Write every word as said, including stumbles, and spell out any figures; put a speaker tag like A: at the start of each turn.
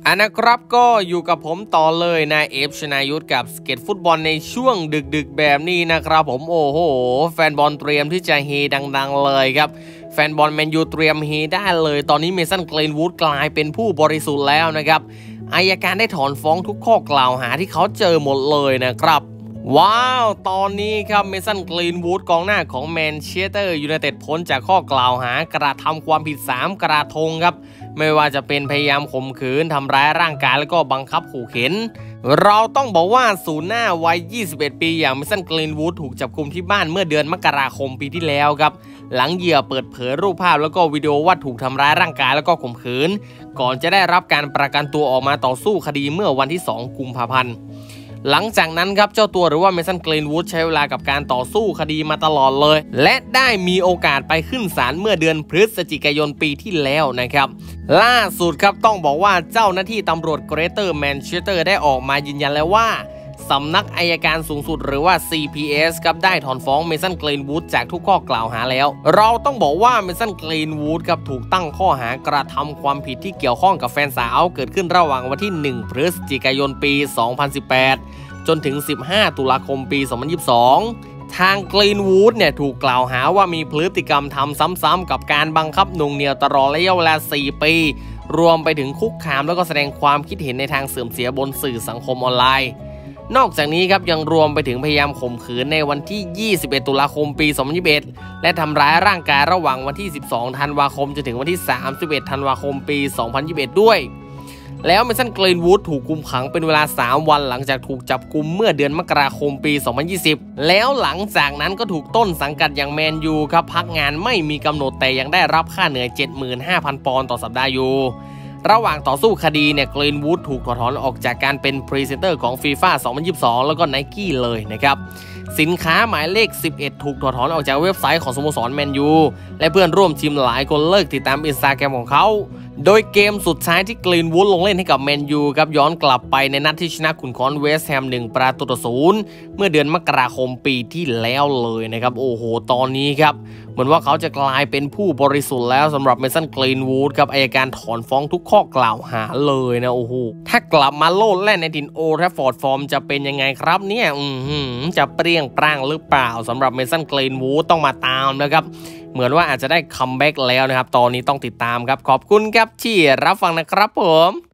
A: อันนะครับก็อยู่กับผมต่อเลยนายเอฟชนายุทธกับสเก็ตฟุตบอลในช่วงดึกๆแบบนี้นะครับผมโอ้โหแฟนบอลเตรียมที่จะเฮดังๆเลยครับแฟนบอลแมนยูเตรียมเฮได้เลยตอนนี้เมสันเกรนวูดกลายเป็นผู้บริสุทธิ์แล้วนะครับอัยการได้ถอนฟ้องทุกข้อกล่าวหาที่เขาเจอหมดเลยนะครับว้าวตอนนี้ครับเมสันเกรนวูดกองหน้าของแมนเชสเตอร์ยูไนเต็ดพ้นจากข้อกล่าวหากระทำความผิดสามกระทงครับไม่ว่าจะเป็นพยายามข่มขืนทำร้ายร่างกายแล้วก็บังคับขู่เข็นเราต้องบอกว่าศูนย์หน้าวัยยี่สิบเอ็ดปีอย่างเมสันเกรนวูดถูกจับกุมที่บ้านเมื่อเดือนมกราคมปีที่แล้วครับหลังเหยื่อเปิดเผยรูปภาพแล้วก็วิดีโอว่าถูกทำร้ายร่างกายแล้วก็ข่มขืนก่อนจะได้รับการประกันตัวออกมาต่อสู้คดีเมื่อวันที่สองกุมภาพันธ์หลังจากนั้นครับเจ้าตัวหรือว่าเมสันเกรนวูดใช้เวลากับการต่อสู้คดีมาตลอดเลยและได้มีโอกาสไปขึ้นศาลเมื่อเดือนพฤศจิกายนปีที่แล้วนะครับล่าสุดครับต้องบอกว่าเจ้าหน้าที่ตำรวจเกรเตอร์แมนเชสเตอร์ได้ออกมายืนยันแล้วว่าสำนักอัยการสูงสุดหรือว่า ซี พี เอส ครับได้ถอนฟ้องเมสันเกรนวูดจากทุกข้อกล่าวหาแล้วเราต้องบอกว่าเมสันเกรนวูดครับถูกตั้งข้อหากระทำความผิดที่เกี่ยวข้องกับแฟนสาวเกิดขึ้นระหว่างวันที่หนึ่งพฤศจิกายนปีสองพันสิบแปดจนถึงสิบห้าตุลาคมปีสองพันยี่สิบสองทางเกรนวูดเนี่ยถูกกล่าวหาว่ามีพฤติกรรมทำซ้ำๆกับการบังคับหน่วงเหนี่ยวตลอดระยะเวลาสี่ปีรวมไปถึงคุกคามแล้วก็แสดงความคิดเห็นในทางเสื่อมเสียบนสื่อสังคมออนไลน์นอกจากนี้ครับยังรวมไปถึงพยายามข่มขืนในวันที่ยี่สิบเอ็ดตุลาคมปีสองพันยี่สิบเอ็ดและทำร้ายร่างกายระหว่างวันที่สิบสองธันวาคมจนถึงวันที่สามสิบเอ็ดธันวาคมปีสองพันยี่สิบเอ็ดด้วยแล้วเมสันเกรนวูดถูกคุมขังเป็นเวลาสามวันหลังจากถูกจับกุมเมื่อเดือนมกราคมปีสองพันยี่สิบแล้วหลังจากนั้นก็ถูกต้นสังกัดอย่างแมนยูครับพักงานไม่มีกำหนดแต่ยังได้รับค่าเหนื่อย เจ็ดหมื่นห้าพัน ปอนด์ต่อสัปดาห์อยู่ระหว่างต่อสู้คดีเนี่ยเกรนวูดถูกถอดถอนออกจากการเป็นพรีเซนเตอร์ของ ฟีฟ่า สองพันยี่สิบสอง แล้วก็ ไนกี้ เลยนะครับสินค้าหมายเลขสิบเอ็ดถูกถอดถอนออกจากเว็บไซต์ของสโมสรแมนยูและเพื่อนร่วมทีมหลายคนเลิกติดตามอินสตาแกรมของเขาโดยเกมสุดท้ายที่เกรนวูดลงเล่นให้กับแมนยูครับย้อนกลับไปในนัดที่ชนะขุนค้อนเวสต์แฮมหนึ่งประตูต่อศูนย์เมื่อเดือนมกราคมปีที่แล้วเลยนะครับโอ้โหตอนนี้ครับเหมือนว่าเขาจะกลายเป็นผู้บริสุทธิ์แล้วสำหรับเมสันเกรนวูดครับอัยการถอนฟ้องทุกข้อกล่าวหาเลยนะโอ้โหถ้ากลับมาโลดแล่นในถิ่นโอลด์แทราฟฟอร์ดฟอร์มจะเป็นยังไงครับเนี่ยอืมจะเปรี้ยงปร้างหรือเปล่าสำหรับเมสันเกรนวูดต้องมาตามนะครับเหมือนว่าอาจจะได้คัมแบ็กแล้วนะครับตอนนี้ต้องติดตามครับขอบคุณครับที่รับฟังนะครับผม